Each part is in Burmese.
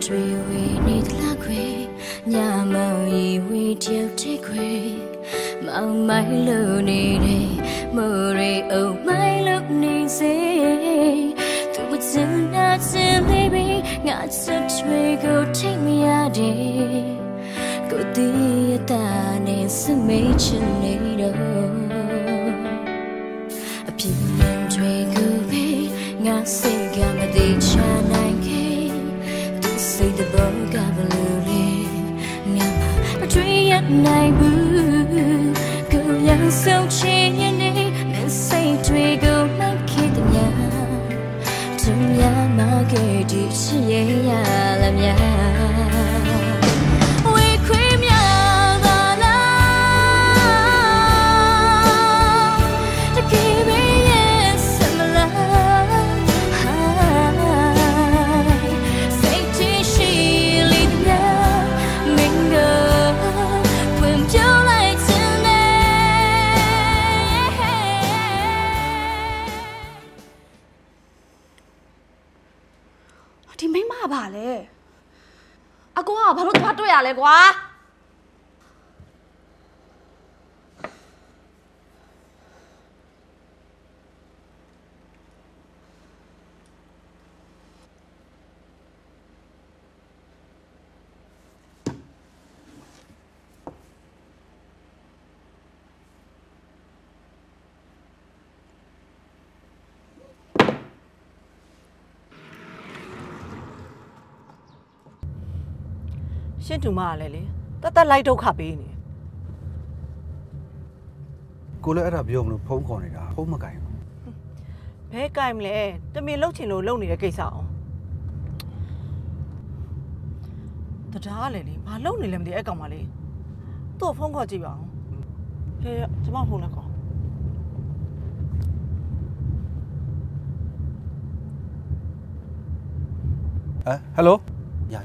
တွေဝေနေသလားခွေညမောင်ရီဝေတယောက်တည်းခွေမောင်မိုင်းလို့နေတယ်မိုးရီအုံမိုင်းလို့နေစေသူမစနာစင်လေးပဲငါစထွေကိုထိတ်မရတဲ့ကိုတီးရတာနဲ့စမေးချင်နေတော့အပြင်းတွေကိုပဲငါစိတ်ကမသိချနိုင်ခဲ့သူစိတ်တဘောကဘလို့လေငါမတွေ့ရနိုင်ဘူးကိုยังဆုံးချင်နေနဲ့စိတ်တွေကိုမှတ်ခဲ့တဲ့ညာသူများမခဲ့ဒီချစ်ရလာများဒီမိမပါလေအကိုကဘာလို့သွားတွေ့ရလဲကွာရှင်းတူမလည်းလေတတ်လိုက်ဒုက္ခပေးနေကိုလည်းအဲ့ဒါပြောမလို့ဖုန်းခေါ်နေတာဖုန်းမကင်ဘူးဘဲကင်မလဲတမင်လှုပ်ချင်လို့လုပ်နေတဲ့ကိစ္စအောင်တရားလေဘာလုပ်နေလဲမသိအဲ့ကောင်မလေးသူ့ဖုန်းခေါ်ကြည့်ပါအောင်ဟဲ့ကျမဖုန်းလည်းခေါ်ဟယ်လိုရ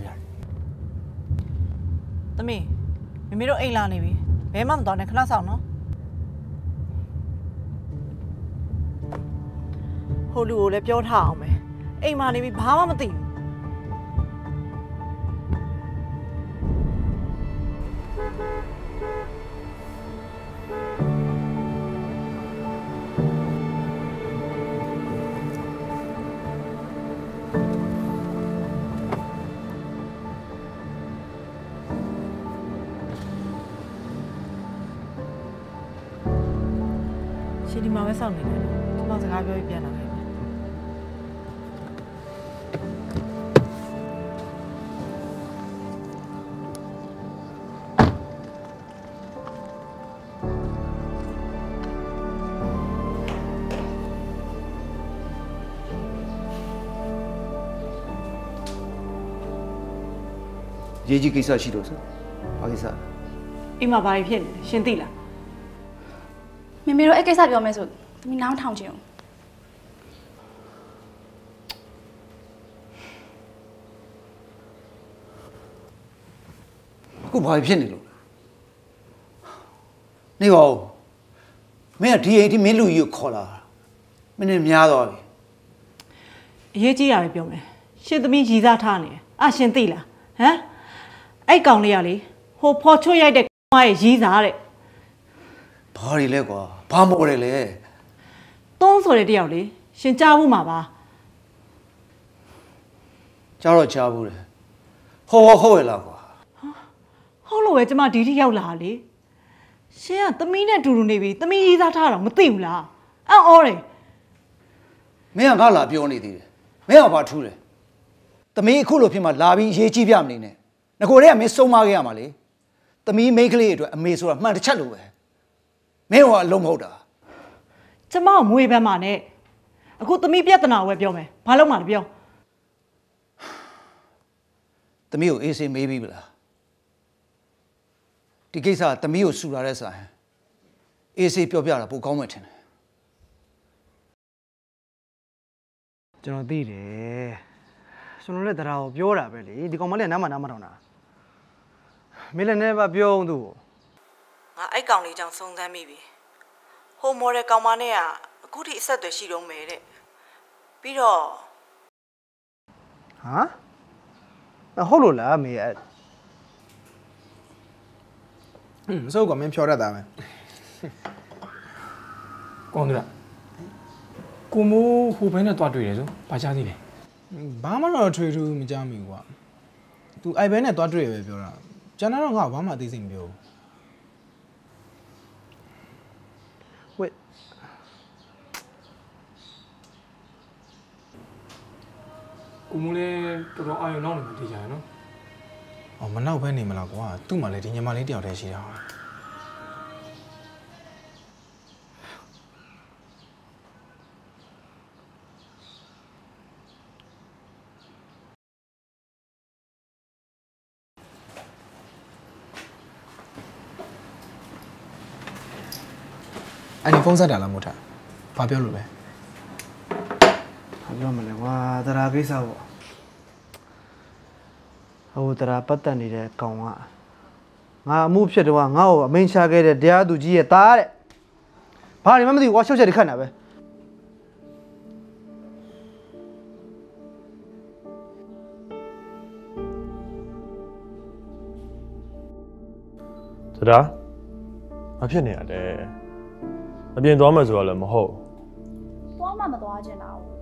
သမီးမမေတို့အိမ်လာနေပြီဘဲမှမတော်နဲ့ခဏဆောင်နော်ဟိုလူကိုလည်းပြောထားအောင်ပဲအိမ်မှာနေပြီဘာမှမသိဘူးရှင်ဒီမှာပဲစောင့်နေတယ်ကျမစကားပြောပြီးပြန်လာခဲ့ပါရေးကြီးကိစ္စရှိတော့ဆိုဘာကိစ္စအိမ်မှာဘာဖြစ်နေလဲရှင်သိလားမေမေတို့အဲ့ကိစ္စပြောမယ်ဆိုသမီးနားထောင်ချင်အောင်အခုဘာဖြစ်နေလို့နေပါဦးမင်းကဒီအိမ်ဒီမင်းလူကြီးကိုခေါ်လာမင်းနဲ့များသွားပြီအရေးကြီးတာပဲပြောမယ်ရှင်သမီးရည်စားထားနေအရှင်သိလားဟမ်အဲ့ကောင်လေးကလေဟိုဖော်ချွတ်ရိုက်တဲ့မရဲ့ရည်စားတဲ့ဘာတွေလဲကွာဘာမော်တယ်လဲသုံးဆိုတဲ့တယောက်လေရှင်ကြားဖို့မှာပါကြားတော့ကြားဘူးလေဟုတ်ရလားကွာဟုတ်လို့ပဲကျမဒီထိရောက်လာလေရှင်ကသမီးနဲ့တူတူနေပြီသမီးရေးစားထားတော့မသိဘူးလားအော်တယ်မင်းကငါလာပြောနေသေးတယ်မင်းကဘာထူးလဲသမီးအခုလိုဖြစ်မှလာပြီးရေးကြည့်ပြမနေနဲ့ငကိုတွေကမင်းစုံမခဲ့ရမှာလေသမီးမိန်းကလေးအတွက်အမေဆိုတာမှန်တစ်ချက်လို့ပဲမင်းကအလုံးမဟုတ်တာကျမမွေးပန်းမှာနဲ့အခုသမီးပြဿနာကိုပဲပြောမယ်ဘာလို့မှလဲပြောသမီးကိုအေးစေးမေးပြီးပလားဒီကိစ္စသမီးကိုဆူလာတဲ့ဆိုင်အေးစေးပြောပြတာပိုကောင်းမှထင်တယ်ကျွန်တော်သိတယ်ကျွန်တော်လည်းတရားကိုပြောတာပဲလေဒီကောင်မလေးကနားမထောင်တာမင်းလည်းနည်းပါပြောအောင်သူ့ငါအဲ့ကောင်လေးကြောင့်စုံစမ်းမိပြီဟိုမော်ဒယ်ကောင်မနဲ့ကအခုထိအဆက်အသွယ်ရှိတော့မယ်တဲ့ပြီးတော့ဟာဟုတ်လို့လားမေအဲ့မစိုးကမင်းဖြောတတ်တာပဲကောင်းတယ်ကိုမိုးဟိုဘဲနဲ့တွားတွေ့တယ်ဆိုဘာချသေးလဲဘာမှတော့ထွေထူးမကြမ်းမိဘူးကွာ तू အိုက်ဘဲနဲ့တွားတွေ့ရပဲပြောတာကျန်တော့ငါ့ဘာမှအသေးစိတ်မပြောဘူးဝေးကိုမိုးလည်းတော်တော်အာရုံနောက်နေမှသိကြရနော်အော်မနောက်ပဲနေမလားကွာသူ့မှာလည်းဒီညီမလေးတယောက်တည်းရှိတာအဲ့ဒီဖုန်းဆက်တာလားမို့ထားဘာပြောလို့လဲဘာပြောမလဲကွာတရားကိစ္စပေါ့ဟိုတရားပတ်သက်နေတဲ့ကောင်ကငါအမှုဖြစ်တော့ငါ့ကိုအမိန်ချခဲ့တဲ့တရားသူကြီးရဲ့သားတဲ့ဘာတွေမှမသိဘူးကွာရှုပ်ချက်တွေခတ်နေတာပဲတရားမဖြစ်နေရတဲ့အပြင်သွားမှဆိုတော့လည်းမဟုတ်သွားမှမသွားချင်တာဘူး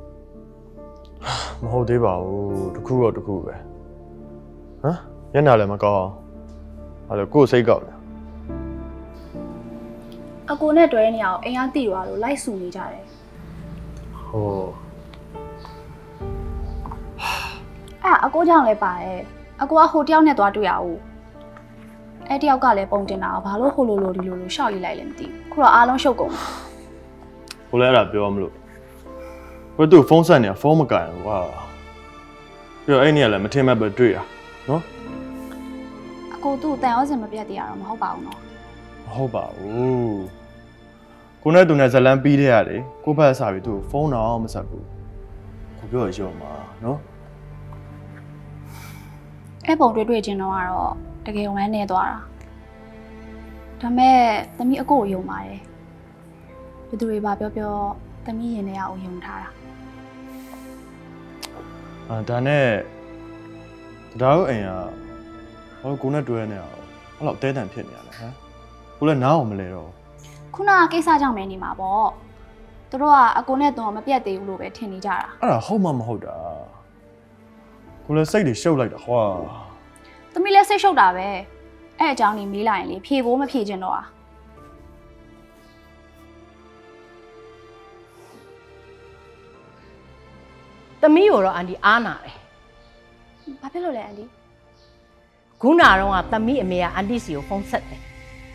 မဟုတ်သေးပါဘူးတခုတော့တခုပဲဟမ်ညနာလည်းမကောင်းအဲ့လိုကိုယ်စိတ်ကောက်တယ်အကိုနဲ့တွဲနေအောင်အိမ်ကတိသွားလို့လိုက်ဆူနေကြတယ်ဟိုအဲ့အကိုကြောင့်လည်းပါတယ်အကိုကဟိုတယောက်နဲ့သွားတွေ့ရအောင်အဲ့တယောက်ကလည်းပုံတင်တာဘာလို့ဟိုလိုဒီလိုရှောက်ရေးလိုက်လဲမသိဘူးခုတော့အားလုံးရှုပ်ကုန်တယ်ဟိုလည်းအဲ့ဒါပြောမလို့ကိုသူ့ဖုန်းဆက်နေတာဖုန်းမကင်ဘူးကွာပြီးတော့အဲ့နေရာလည်းမထင်မှတ်ပဲတွေ့တာနော်အကိုသူ့တန်ရောစင်မပြတ်တရားတော့မဟုတ်ပါဘူးနော်မဟုတ်ပါဘူးကိုနဲ့သူနဲ့ဇလန်းပြီးတဲ့ရတယ်ကိုဘက်စားပြီးသူ့ဖုန်းတော့မဆက်ဘူးကိုပြောရရောမှာနော်အဲ့ပုံတွေ့ချင်းတော့ကတော့တကယ်ဝမ်းနေသွားတာဒါမဲ့သမီးအကိုကိုယုံပါတယ်ဘယ်သူတွေပါပြောသမီးရင်ထဲအောင်ယုံထားတာဒါနဲ့တရားတို့အိမ်ကဟိုကိုနဲ့တွဲနေအောင်အဲ့လောက်တဲတန်ဖြစ်နေရလဲဟမ်ကိုလည်းနားအောင်မလဲတော့ခုနကကိစ္စကြောင့်ပဲနေမှာပေါ့သူတို့ကအကိုနဲ့တော့မပြတ်သေးဘူးလို့ပဲထင်နေကြတာအဲ့ဒါဟုတ်မှမဟုတ်တာကိုလည်းစိတ်တွေရှုပ်လိုက်တာခွာသမီးလည်းစိတ်ရှုပ်တာပဲအဲ့အကြောင်းကြီးမေးလိုက်ရင်လေဖြေဖို့မဖြေချင်တော့သမီးကိုတော့အန်တီအားနာတယ်။ဘာဖြစ်လို့လဲအန်တီ။ခုနကတော့သမီးအမေကအန်တီစီကိုဖုန်းဆက်တယ်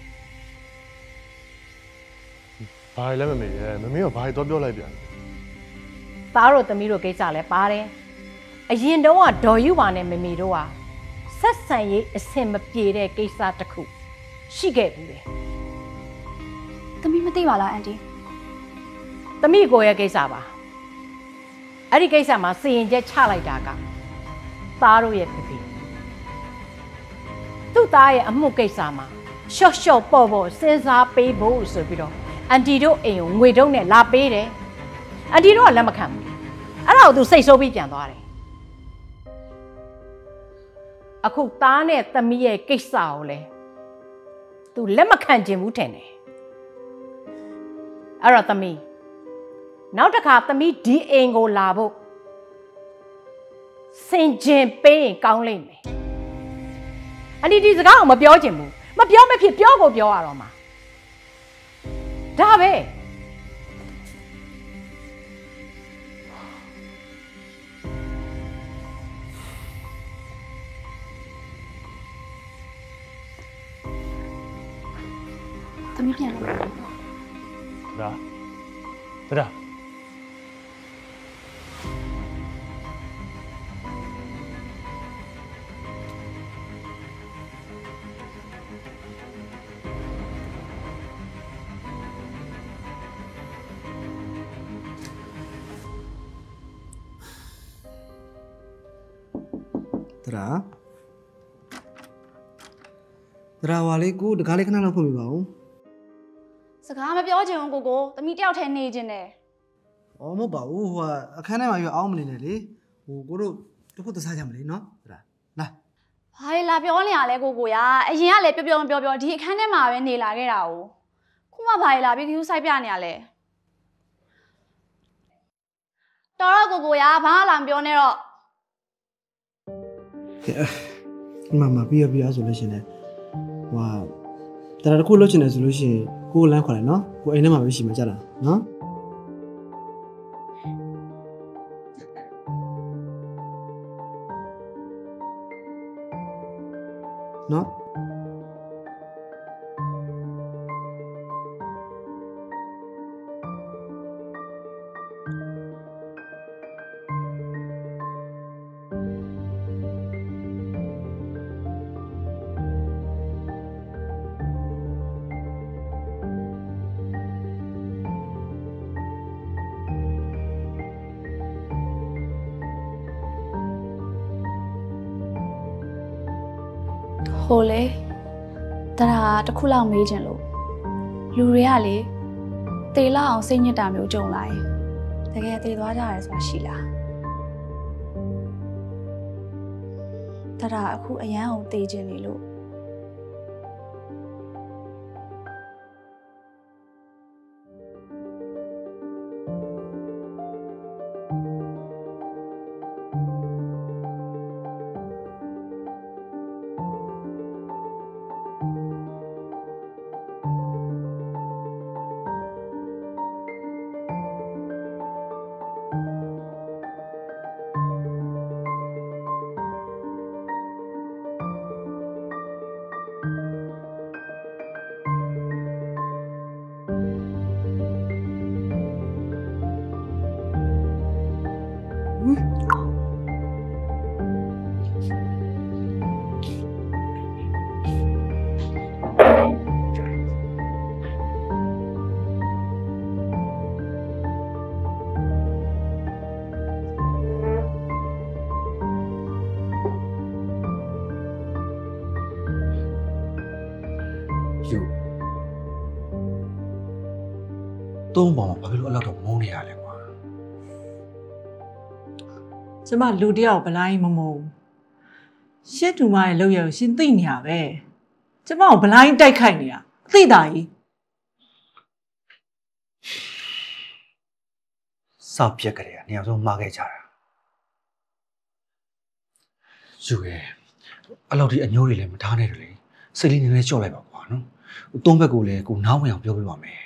။ဘာလဲမမေရဲ့မမေကဘာတော့ပြောလိုက်ပြန်။သားတို့သမီးတို့ကိစ္စလည်းပါတယ်။အရင်တုန်းကဒေါ်ယူပါနဲ့မမေတို့ကဆက်ဆံရေးအဆင်မပြေတဲ့ကိစ္စတစ်ခုရှိခဲ့ဘူးလေ။သမီးမသိပါလားအန်တီ။သမီးကိုရဲ့ကိစ္စပါ။အဲ့ဒီကိစ္စမှာစီရင်ချက်ချလိုက်တာကသားတို့ရဲ့ဖေဖေသူ့သားရဲ့အမှုကိစ္စမှာရှော့ရှော့ပေါ့ပေါ့စဉ်းစားပေးဖို့ဆိုပြီးတော့အန်တီတို့အိမ်ကိုငွေတုံးနဲ့လာပေးတယ်အန်တီတို့ကလက်မခံဘူးအဲ့ဒါကိုသူစိတ်ဆိုးပြီးပြန်သွားတယ်အခုသားနဲ့သမီးရဲ့ကိစ္စကိုလေသူလက်မခံချင်ဘူးထင်တယ်အဲ့တော့သမီးနောက်တစ်ခါသမီးဒီအိမ်ကိုလာဖို့စင်ကျင်ပေးရင်ကောင်းလိမ့်မယ်အန်တီဒီစကားကိုမပြောချင်ဘူးမပြောမဖြစ်ပြောကိုပြောရတော့မှာဒါပဲသမီးပြန်လာဒါတရားဝါလေးကိုတကားလေးခဏလောက်ဖွင့်ပြပါဦးစကားမပြောချင်ဘူးကိုသမီးတယောက်ထဲနေချင်တယ်။အော်မဟုတ်ပါဘူးဟိုကအခန်းထဲမှာရောအောင်းမနေနဲ့လေ။ဟိုကိုတို့တစ်ခုတစားကြမလဲနော်။တရားဘာလဲလာပြောနေရလဲကိုရအရင်ကလည်းပြောဒီအခန်းထဲမှာပဲနေလာခဲ့တာ哦ခုမှဘာလဲလာပြီးခူးဆိုင်ပြနေရလဲတော်တော့ကိုရဘာမှလာမပြောနဲ့တော့မပြီးရဆိုလို့ရှင်လေဟွာဒါတခုလုပ်ချင်တယ်ဆိုလို့ရှိရင်ကိုလမ်းခေါ်တယ်နော်ကိုအိမ်ထဲမှာပဲရှိမှကြလားနော်နော်ဟိုလေတရာတစ်ခုလောက်မေးချင်လို့လူတွေကလေတေလောက်အောင်စိတ်ညစ်တာမျိုးကြုံလာရင်တကယ်တေသွားကြရဲဆိုတာရှိလားတရာအခုအရန်အောင်တေချင်နေလို့သုံးပေါ်မှာဘာဖြစ်လို့အဲ့လောက်တော့မုန်းနေရလဲကွာကျမလူတယောက်ဘလိုင်းမမုံရှစ်တူမရဲ့လောက်ရကိုရှင်သိနေရပဲကျမကိုဘလိုင်းတိုက်ခိုက်နေတာအသိတာကြီးစောက်ပြက်ကြတယ်နေရာဆုံးမှားခဲ့ကြတာယူရဲ့အဲ့လောက်ဒီအညိုးတွေလည်းမထားနဲ့တယ်လေစိတ်လေးနည်းနည်းကြော့လိုက်ပါကွာနော်သုံးဘက်ကလည်းကိုနားဝင်အောင်ပြောပြပါမယ်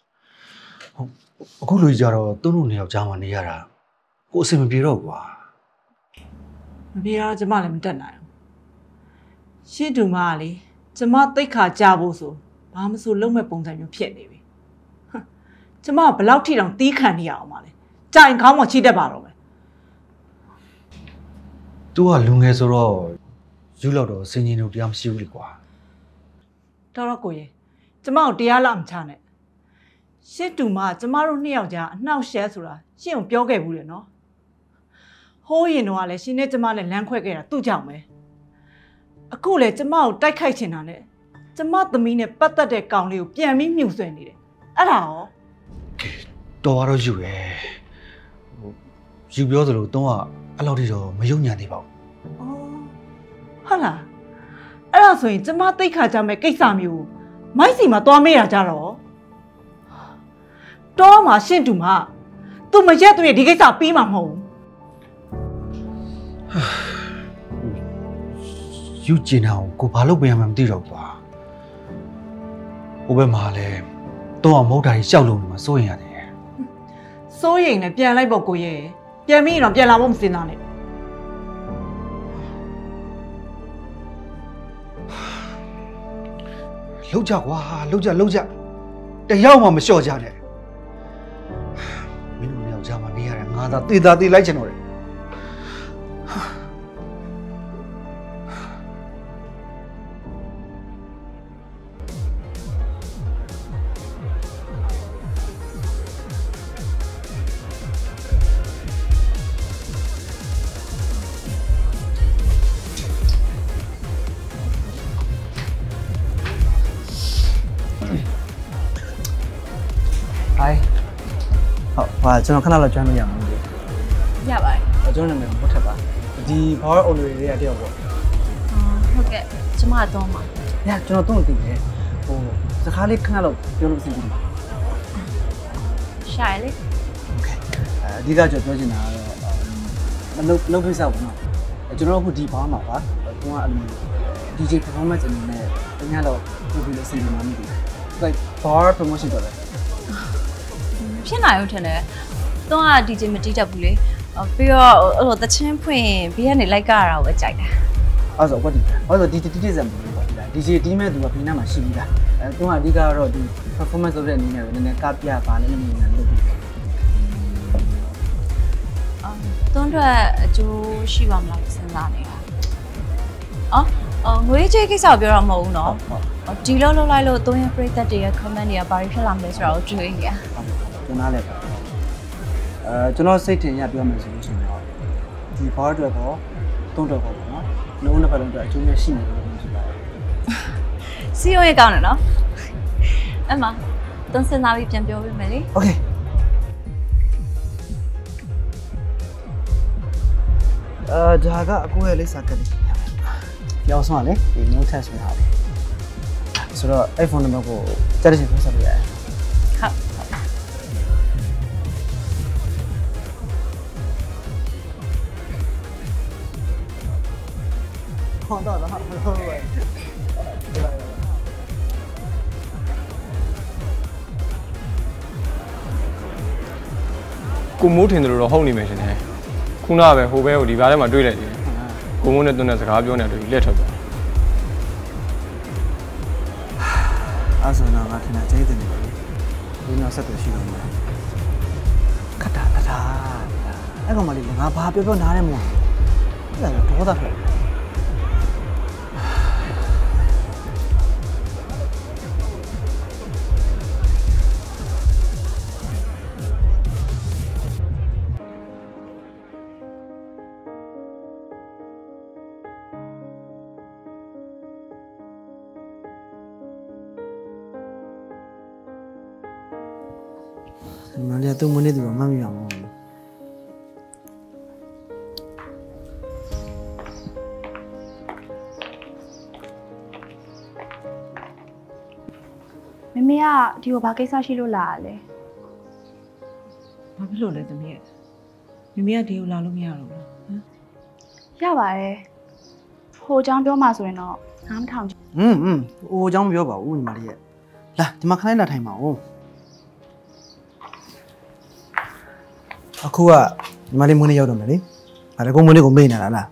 အခုလူကြီးကြတော့သူတို့နှစ်ယောက်ကြားမှာနေရတာကိုအဆင်မပြေတော့ကွာမပြေတော့ကျမလည်းမတက်နိုင်ဘူးရှစ်တူမကလေကျမတိတ်ခါကြဖို့ဆိုဘာမှမဆိုလုံးမဲ့ပုံစံမျိုးဖြစ်နေပြီကျမဘယ်လောက်ထိတောင်တီးခံနေရအောင်ပါလဲကြာရင်ခေါင်းပေါ်ချိတက်ပါတော့မယ်သူကလူငယ်ဆိုတော့ယူလောက်တော့စင်ကြီးတို့တရားမရှိဘူးလေကွာတော်ကိုရေကျမကိုတရားလာမချနဲ့ရှစ်တူမကျမတို့နှစ်ယောက်ကြားအနှောက်ရှက်ဆိုတာရှင့်ကိုပြောခဲ့ဘူးလေနော်ဟိုးရင်တော့လည်းရှင်နဲ့ကျမနဲ့လမ်းခွဲခဲ့တာသူ့ကြောင့်ပဲအခုလေကျမကိုတိုက်ခိုက်ချင်တာနဲ့ကျမသမီးနဲ့ပတ်သက်တဲ့ကောင်လေးကိုပြန်ပြီးမြှုပ်ဆွဲနေတယ်အဲ့ဒါရောတော်တော့ယူရဲ့ယူပြောသလိုတော့အဲ့လောက်ထိတော့မယုံညံ့သေးပါဘူးဟုတ်လားအဲ့ဒါဆိုရင်ကျမတိတ်ခါကြမဲ့ကိစ္စမျိုးမိုက်စီမှာသွားမေးတာကြတော့မှာရှင့်တူမှာသူမရက်သူရဲ့ဒီကိစ္စပြီးမှာမဟုတ်ဘူးယူကျင်အောင်ကိုဘာလုပ်ပေးရမှမသိတော့ကွာဟိုဘက်မှာလည်းတော့မဟုတ်တာကြီးရှောက်လုံးနေမှာစိုးရင်ရတယ်စိုးရင်လည်းပြန်လိုက်ပေါ့ကိုရဲ့ပြန်ပြီးတော့ပြန်လာဖို့မစင်သားနဲ့လှုပ်ကြကွာလှုပ်ကြတယောက်မှမလျှော့ကြနဲ့မင်းတို့ယောက်ျားမနေရတယ်ငါသာတေးလိုက်ချင်တော့တယ်ဟာကျွန်တော်ခဏလောက်ကျွမ်းလို့ရမှာမဟုတ်ဘူးရပါတယ်ကျွန်တော်နာမည်ဘုတ်ထက်ပါဒီ power only တွေကတယောက်ပေါ့ဟုတ်ကဲ့ကျမတော့မှာညကျွန်တော်တော့တည်တယ်ဟိုစကားလေးခဏတော့ပြောလို့မသိဘူးပါရှာရလေโอเคအဓိကကျွန်တော်ပြောချင်တာကတော့လုပ်ဖိစားပါတော့ကျွန်တော်အခုဒီဘာမှာပါသူကအဲ့လို DJ performance အနေနဲ့တ냐တော့လုပ်ပြီးလို့စီစဉ်မှမသိဘူး like bar promotion တော့လေဖြစ်နိုင်ဦးထင်တယ်တော့က DJ မတီးတတ်ဘူးလေပြီးတော့အဲ့လိုတချင်းဖွင့်ဘေးကနေလိုက်ကြရတာကိုပဲကြိုက်တာအဲ့ဆိုwhatဒီတီးစံဘူးပေါ့ဒီလား DJ တီးမဲ့သူကဘေးနားမှာရှိပြီလားသူကအဓိကတော့ဒီ performance လုပ်တဲ့အနေနဲ့နည်းနည်းကပြပါလဲနည်းနည်းလုပ်ပြီးတွန်းထွက်အကျိုးရှိပါမလားစဉ်းစားနေတာငွေကြေးကိစ္စပြောတော့မဟုတ်ဘူးနော်ဒီလောက်လောက်လိုက်လို့တွန်းရပရိသတ်တွေရဲ့ comment တွေကဘာဖြစ်လာမလဲဆိုတော့တွေးနေရကျွန်တော်လည်းကျွန်တော်စိတ်ထင်ရပြောမယ်ဆိုလို့ရှိရင်တော့ဒီ bar တွေပေါ့တွန်းတော့ပေါ့နော်လုံးနှစ်ဖက်လုံးအတွက်အကျိုးများရှိနေတယ်လို့ပြောပါတယ်စီယိုရဲ့ကောင်းတယ်နော်အမတွန်းစင်သားပြီးပြန်ပြောပေးမယ်လေ Okayဒါကအကိုရဲ့လိပ်စာကလေးပြောင်းဆောင်လေဒီ note test မှာဟာဆိုတော့ iPhone နံပါတ်ကိုကြက်တဲ့ချိန်ဖတ်ဆက်လို့ရတယ်ဟုတ်တော့ဟုတ်ပါကိုမိုးထင်တယ်လို့တော့ဟုတ်နေမယ်ရှင်တယ်ခုနကပဲဟိုဘဲကိုဒီဘားထဲမှာတွေ့လိုက်တယ်ကိုမိုးနဲ့တွန်းတဲ့စကားပြောနေတယ်လက်ထွက်သွားအဲ့ဆိုတော့ငါထင်တာကျိတ်တယ်နေပါလေဒီနောက်ဆက်သွယ်ရှိတော့မှာခတ်တာအဲ့ကောင်မလေးငါဘာပြောနားရဲမို့အဲ့ဒါတော့ဒေါသထွက်မလေးတော့မနေသူကမမရအောင်မမေကဒီကိုဘာကိစ္စရှိလို့လာရလဲဘာဖြစ်လို့လဲသမီးရဲ့မမေကဒီကိုလာလို့မရတော့ဘူးဟမ်ရပါတယ်ဟိုအကြောင်းပြောမှဆိုရင်တော့နားမထောင်ချင်ဟိုအကြောင်းမပြောပါဘူးညီမလေးရဲ့လာဒီမှာခဏလာထိုင်ပါဦးအခုကညီမလေးမွေးနေ့ရောက်တော့မယ်လေအဲ့ဒါကိုမွေးနေ့ကိုမေ့နေတာလား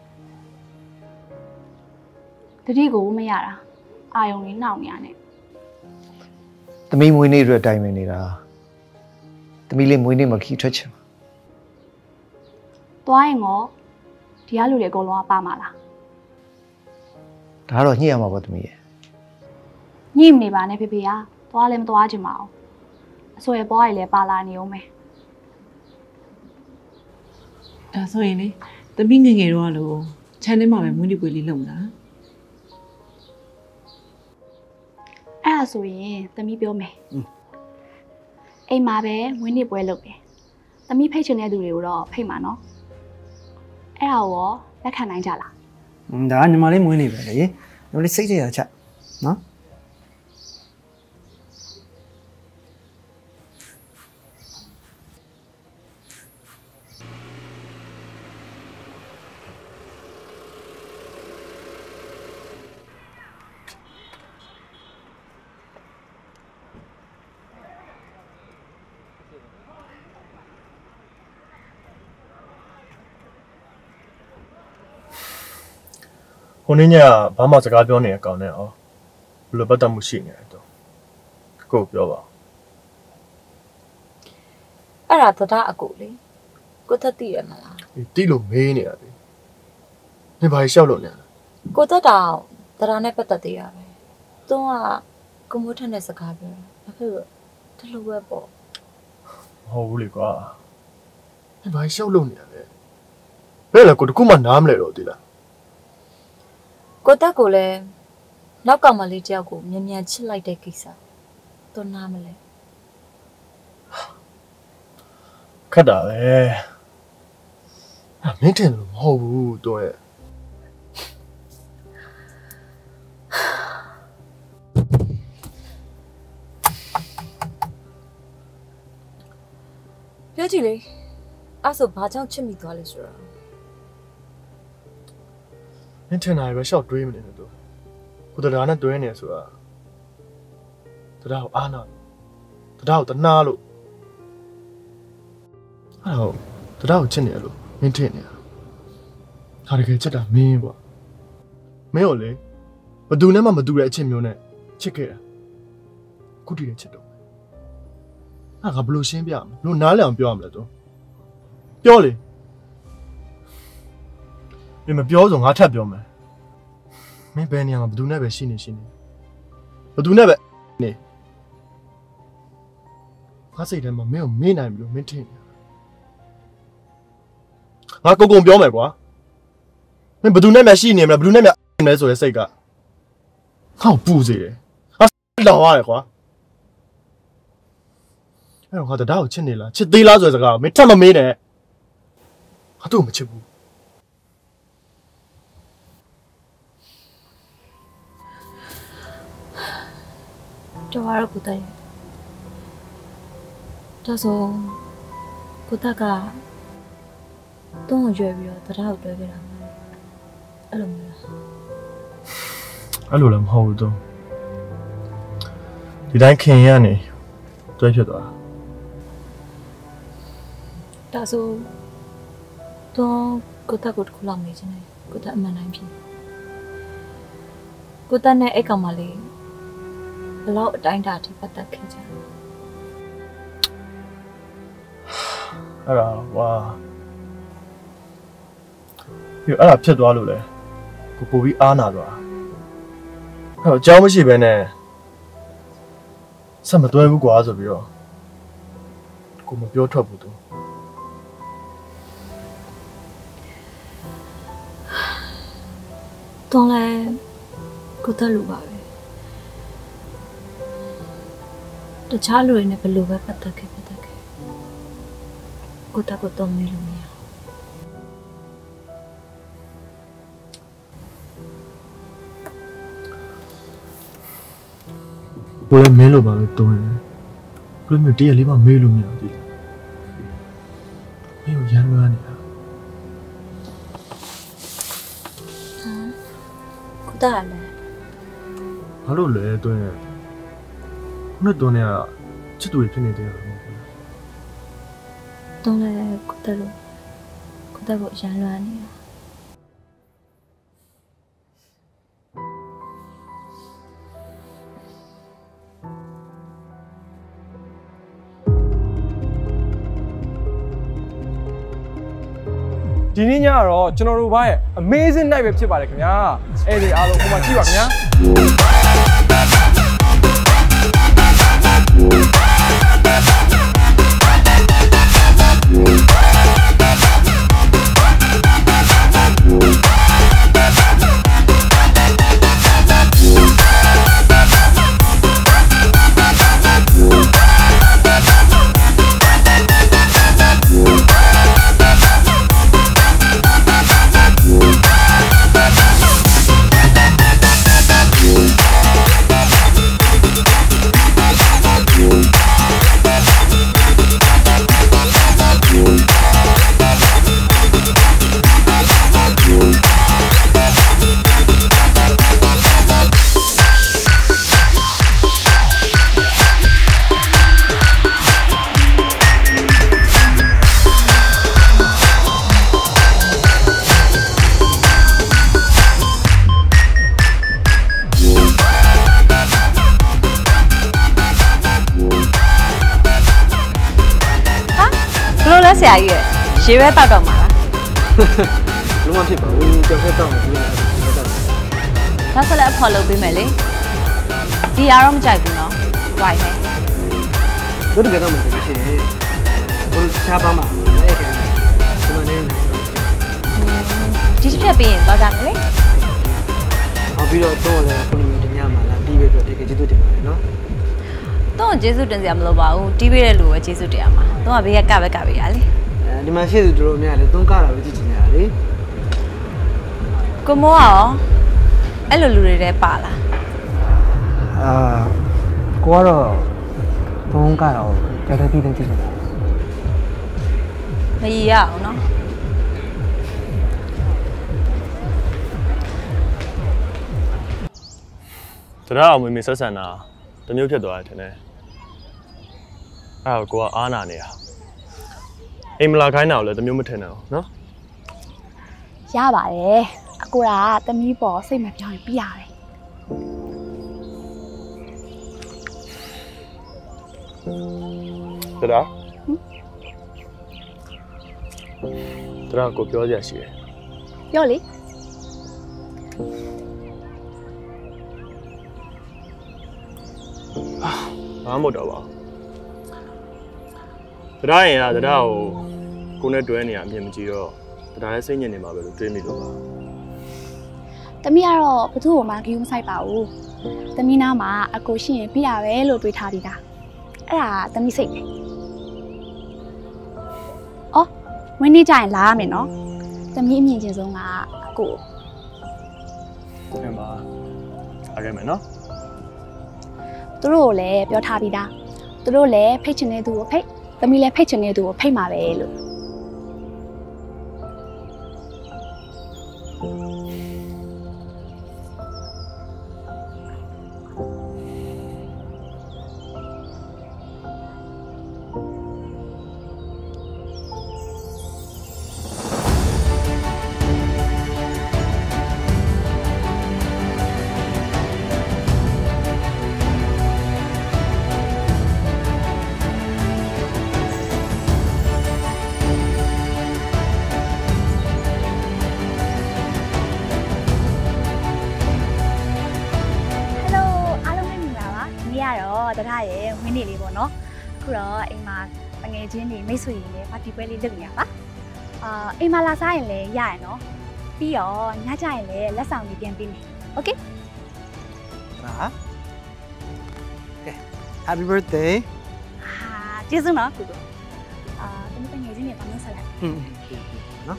တတိကိုမရတာအာယုံလေးနှောက်နေရနဲ့သမီးမွေးနေ့အတွက်တိုင်ပင်နေတာသမီးလေးမွေးနေ့မှာခီးထွက်ချင်မှာသွားရင်ရောဒီကလူတွေအကုန်လုံးကပါမှာလားဒါကတော့ညှိရမှာပေါ့သမီးရဲ့ညှိမနေပါနဲ့ဖေဖေကသွားလည်းမသွားချင်ပါဘူးအစိုးရဘွားကြီးလည်းပါလာနေအောင်မယ်ဒါဆိုရင်လေသမီးငယ်ငယ်တော့လို့ channel မှာပဲမွေးနေ့ပွဲလေးလုပ်တာအဲ့ဒါဆိုရင်သမီးပြောမယ်အိမ်မှာပဲမွေးနေ့ပွဲလုပ်တယ်သမီးဖိတ်ချင်တဲ့သူတွေကိုတော့ဖိတ်မှာနော်အဲ့ဒါရောလက်ခံနိုင်ကြလားဒါကညီမလေးမွေးနေ့ပဲလေညီမလေးစိတ်ကြရချက်နော်ဟိုနေ့ညဘာမှစကားပြောနေရကောင်းနဲ့အောင်ဘယ်လိုပတ်သက်မှုရှိနေလဲတော့ကိုပြောပါအဲ့ဒါသဒအကိုလေကိုသက်သိရမလားတိလို့မေးနေရတယ်နေဘာရှောက်လို့နေလဲကိုသက်တောင်သဒနဲ့ပတ်သက်သေးရပဲသူကကိုမိုးထက်နဲ့စကားပြောဘာဖြစ်လို့ဒီလိုပဲပေါ့မဟုတ်ဘူးလေကွာနေဘာရှောက်လို့နေရလဲဘယ်လဲကိုတကူမှနားမလဲတော့ဒီလားကိုသက်ကိုလည်းနောက်ကောင်မလေးတယောက်ကိုမြန်မြန်ချစ်လိုက်တဲ့ကိစ္စသူနားမလဲခက်တာပဲမင်းထင်လို့မဟုတ်ဘူးတော့ရဲ့ပြောကြည့်လေအဲ့ဆိုဘာကြောင့်ချစ်မိသွားလဲဆိုတော့မင်းထင်တာပဲရှောက်တွေးမနေနဲ့သူကိုတရားနဲ့တွဲနေဆိုတာတရားကိုအားနာတရားကိုတနာလို့အဲ့တော့တရားကိုချစ်နေရလို့မင်းထင်နေတာဒါတကယ်ချစ်တာမင်းပေါ့မင်းကိုလေဘသူနဲ့မှမတူတဲ့အချစ်မျိုးနဲ့ချစ်ခဲ့တာခုတည်းနဲ့ချစ်တော့အဲ့ငါဘလို့ရှင်းပြမလဲဘလို့နားလည်အောင်ပြောရမလဲသူပြောလေမင်းမပြောဆိုငါထပ်ပြောမယ်မင်းဘယ်နေရာမှာဘသူနဲ့ပဲရှိနေဘသူနဲ့ပဲနေငါစိတ်ထဲမှာမင်းကိုမေ့နိုင်ပြီလို့မင်းထင်နေတာငါကုန်ပြောမယ်ကွာမင်းဘသူနဲ့မှရှိနေမလားဘသူနဲ့မှနေမလဲဆိုတဲ့စိတ်ကငါ့ကိုပူစေတယ်ငါလောင်ရတယ်ကွာအဲ့တော့ငါတရားကိုချစ်နေလားချစ်သေးလားဆိုတဲ့စကားကိုမင်းထပ်မမေးနဲ့ငါတို့မချစ်ဘူးတော်ရကိုတည်းဒါဆိုကိုတကတော့ရွယ်ပြီးတော့တရားကိုတွဲခဲ့တာမဟုတ်အဲ့လိုမျိုးလားအဲ့လိုလည်းမဟုတ်ဘူးတော့ဒီတိုင်းခင်ရနေတွဲဖြစ်သွားဒါဆိုတော့ကိုတကိုတစ်ခုလောက်မေးချင်တယ်ကိုတအမှန်တိုင်းဖြစ်ကိုတနဲ့အဲ့ကောင်မလေးဘယ်လောက်အတိုင်းတာထိပတ်သက်ခဲ့ကြလဲအဲ့ဒါဝါပြီးအဲ့ဒါဖြစ်သွားလို့လေကိုပို့ပြီးအားနာသွားအဲ့တော့အကြောင်းမရှိဘဲနဲ့ဆက်မတွဲဘူးကွာဆိုပြီးတော့ကိုမပြောထွက်ဘူးသူတော့လဲကိုတလူပါပဲတခြားလူတွေနဲ့ဘယ်လိုပဲပတ်သက်ခဲ့ကိုတတော့မေးလို့မရကိုလည်းမင်းလိုပါပဲတွန်းတယ်ဘယ်လိုမျိုးတရက်လေးမှမေးလို့မရဘူးမင်းကိုရမ်းလွှမ်းနေတာကိုတလည်းဘာလို့လဲတွန်းရခုနတွန်းနေရချစ်သူတွေဖြစ်နေတယ်မဟုတ်ဘူးတော့လဲကိုတကိုရမ်းလွှမ်းနေတာဒီနေ့ညကတော့ကျွန်တော်တို့ဘာရဲ့ amazing night ပဲဖြစ်ပါတယ်ခင်ဗျာအဲ့ဒီအားလုံးဟိုမှာကြည့်ပါခင်ဗျာဆရာကြီးရဲ့ရေပဲတောက်တော့မှာလားလုံးဝဖြစ်ပါဘူးကြောက်ခဲ့တော့မပြီးဘူးဒါဆိုလည်းအဖော်လုပ်ပေးမယ်လေဒီအားတော့မကြိုက်ဘူးနော်ဝိုင်းမယ်တို့တကယ်တော့မဖြစ်ဖြစ်ဘယ်ချားပါမှာအဲ့ဒါဒီမှာနေဒီချက်ပြီးရင်တော့ကြမယ်လေနောက်ပြီးတော့လည်းခုနကတညမှာလာတီးပြီးတော့တကယ်ကျေးဇူးတင်ပါတယ်နော်တော့ကျေးဇူးတင်စရာမလိုပါဘူးတီးပေးတဲ့လူပဲကျေးဇူးတင်ရမှာတော့ဘေးကပဲကပေးရလေဒီမှာရှိသူတို့အများလေသုံးကားတာပဲကြည့်ချင်ကြလေကိုမိုးရောအဲ့လိုလူတွေတဲပါလားကိုကတော့သုံးကားတော့တော်တော်ပြီးတင်ကြည့်ချင်တာမရရအောင်နော်တရားအောင်မေဆက်ဆန်တာတမျိုးဖြစ်သွားတယ်ထင်တယ်အဲ့တော့ကိုကအားနာနေတာအိမ်မလာခိုင်းတာကိုလည်းတမျိုးမထင်နဲ့နော်ရပါတယ်အကိုကသမီးပေါ်စိတ်မပြောင်းရင်ပြရတယ်တရားကိုပြောကြရှိတယ်ပြောလေဘာမှမတော့ပါဘူးတရားရင်ကတရားကိုနဲ့တွဲနေရအမြင်မကြည့်တော့တရားရဲ့စိတ်ညစ်နေမှာပဲလို့တွေးမိလို့ပါသမီးကတော့ဘသူ့ကိုမှဂရုမစိုက်ပါဘူးသမီးနားမှာအကိုရှိရင်ပြရပဲလို့တွေးထားပြီးသားအဲ့ဒါသမီးစိတ်ပဲအော်ဝင်းနေကြရင်လာရမယ်နော်သမီးအမြင်ချင်းဆုံးကအကိုဟုတ်ပါအားရမယ်နော်သူတို့ကိုလည်းပြောထားပြီးသားသူတို့လည်းဖိတ်ချင်တဲ့သူကိုဖိတ်သမီးလည်းဖိတ်ချင်တဲ့သူကိုဖိတ်မှာပဲလို့တရားရဲ့ဝင်းနေလေးပေါ့နော်အခုတော့အိမ်မှာငယ်ချင်းတွေမိတ်ဆွေတွေလည်းပါတီပွဲလေးလုပ်နေရပါအိမ်မှာလာစားရင်လည်းရရနော်ပြီးတော့ညကြရင်လည်းလက်ဆောင်တွေပြန်ပေးမယ်โอเคဟာ Happy birthday ဟာကျေးဇူးနော်ကိုတို့တမငယ်ချင်းတွေပါမဆက်လိုက်နော်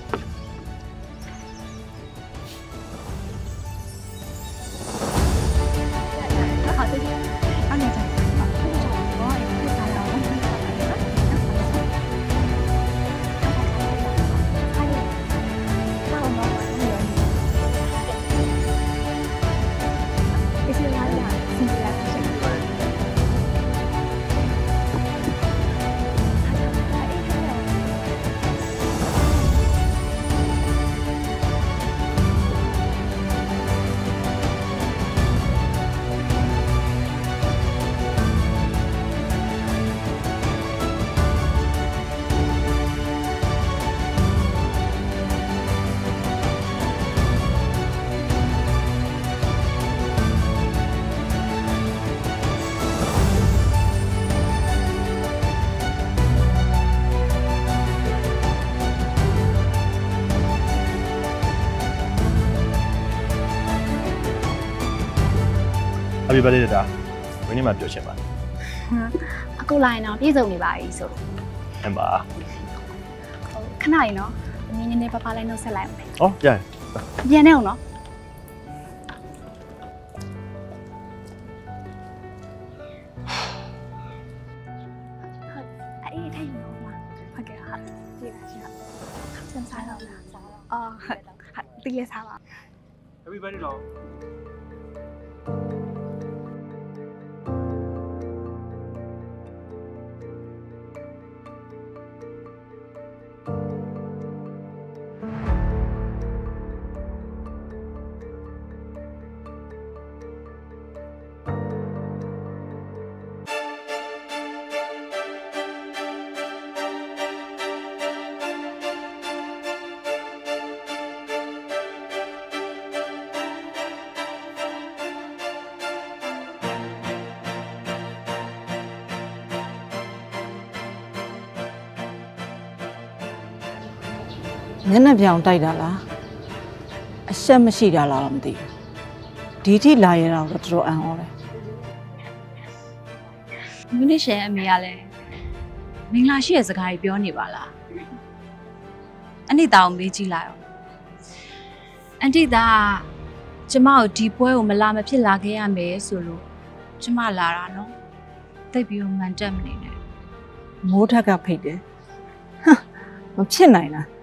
好的，帮你讲。 Happy birthday တာဝင်းနေမှာပြောချင်ပါအခုလာရင်တော့ပြည့်စုံနေပါပြီဆိုအမ်ပါခဏလေးနော်အမင်းနည်းနည်းပါးပါးလေးနှုတ်ဆက်လိုက်အောင်လေဟောပြန်ပြန်နေအောင်နော်အေးထိုင်နော်မဟုတ်ကဲ့ဟာကြည့်ပါရှင်ဆန်းစားတော့လားအော်ဟာတီးလေးစားပါ Happy birthday တော့မျက်နှာပြောင်တိုက်တာလားအဆက်မရှိတာလားတော့မသိဘူးဒီထိလာရတာတော့တော်တော်အံ့ဩတယ်မိနစ်ရှယ်အမေကလည်းမင်္ဂလာရှိတဲ့စကားကြီးပြောနေပါလားအနိတာကိုမေးကြည့်လိုက်အောင်အန်တီတာကျမကိုဒီပွဲကိုမလာမဖြစ်လာခဲ့ရမယ်ဆိုလို့ကျမလာတာနော်သိပ်ပြီးမှန်တက်မနေနဲ့မိုးထက်ကဖိတ်တယ်မဖြစ်နိုင်လား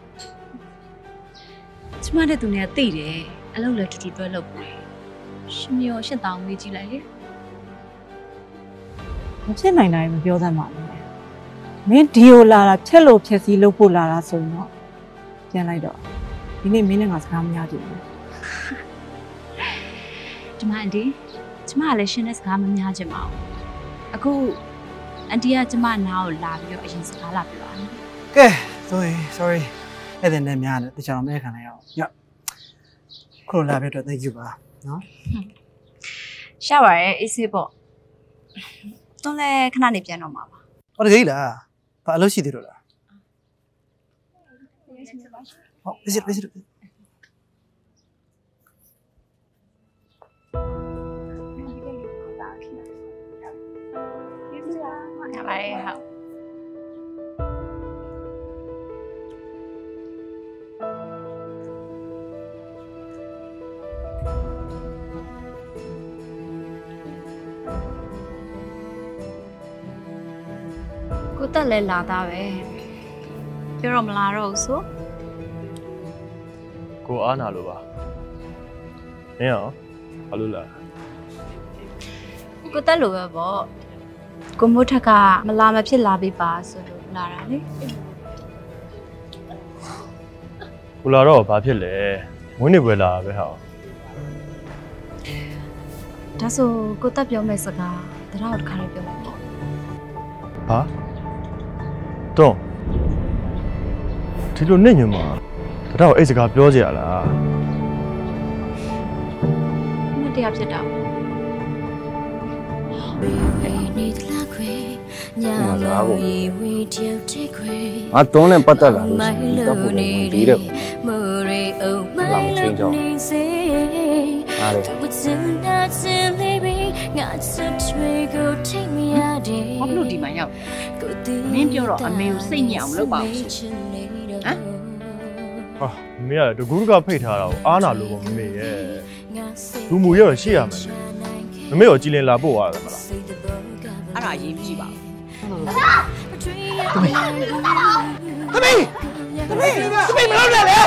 ကျမတဲ့သူနဲ့တိတယ်အလုပ်လည်းတူတူတွဲလုပ်ပြီးရှင်မျိုးရှင်းတောင်းမေးကြည့်လိုက်လေမဖြစ်နိုင်တိုင်းမပြောတတ်ပါနဲ့မင်းဒီကိုလာတာဖြက်လို့ဖြက်စီးလုပ်ဖို့လာတာဆိုရင်တော့ပြန်လိုက်တော့ဒီနေ့မင်းနဲ့ငါစကားမရကြဘူးဒီမှာအန်တီကျမကလည်းရှင်နဲ့စကားမများချင်ပါဘူးအခုအန်တီကကျမနားကိုလာပြီးတော့အရင်စကားလာပြပါမယ်ကဲ sorry အဲ့ဒါနဲ့များတယ်တခြားမရခံလိုက်အောင်ညခုလာပြတော့ thank you ပါနော်ရှာပါရဲ့အေးဆေးပေါ့တော့လည်းခဏနေပြန်တော့မှာပါဟောတကယ်လားဘာအလုပ်ရှိသေးလို့လားဟုတ်ပြည့်ရပါတယ်ဟုတ် ကိုတက်လဲလာတာပဲပြောတော့မလာတော့ဘူးဆိုကိုအားနာလို့ပါမင်းရောဘာလို့လဲကိုတက်လိုပဲပေါ့ကိုမိုးထက်ကမလာမဖြစ်လာပြီပါဆိုလို့လာတာလေကိုလာတော့ဘာဖြစ်လဲမွေးနေပွဲလာပဲဟာဒါဆိုကိုတက်ပြောမဲ့စကားတရားတစ်ခါလေးပြောလိုက်ပေါ့ဟာတော့ဒီလိုနဲ့ညမှာတော့အဲ့စကားပြောကြရလားမတရားဖြစ်တာငါတုံးနဲ့ပတ်သက်လာလို့ရှိရင်တော့ပုံမှန်ပြီးတယ်လာမချင်းကြောင်းအားလေဘာလို့ဒီမှာရောက်မင်းပြောတော့အမေကိုစိတ်ညစ်အောင်လုပ်ပါဦးဆိုဟမ်ဟာမင်းကတကူးတကဖိတ်ထားတာကိုအားနာလို့ပေါ့မမေရဲ့လူမူရောရှိရမယ်မမေရောကြည်လင်လာပို့ရတယ်မလားအဲ့ဒါအရေးကြီးပါဘူးသမီးမလုပ်နဲ့လေ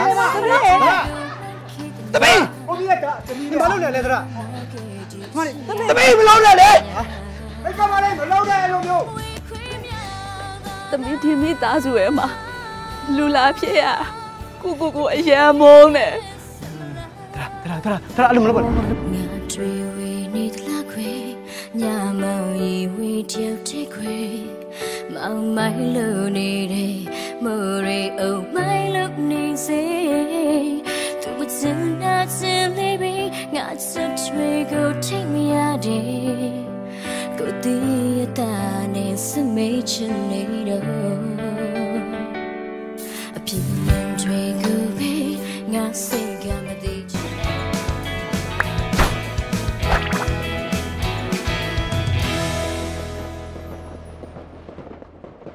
သမီးဟိုကြီးကမလုပ်နဲ့လေသရသမီးမလုပ်နဲ့လေဘယ်ကမှလည်းမလုပ်နဲ့လို့မျိုးသမီးဒီမိသားစုရဲ့မှာလူလာဖြစ်ရကိုအရန်မုန်းတယ်သရအဲ့လိုမလုပ်ပါနဲ့ nhà màu y quy chiều chết quê màu mái lơ nề đề mơ rê ở mái lúc nề dê tu bút dương na dương lê bê ngã sắp chuê go take me a day go tia ta nè sơ mê chân nè đâu a pin chuê go bê ngã sê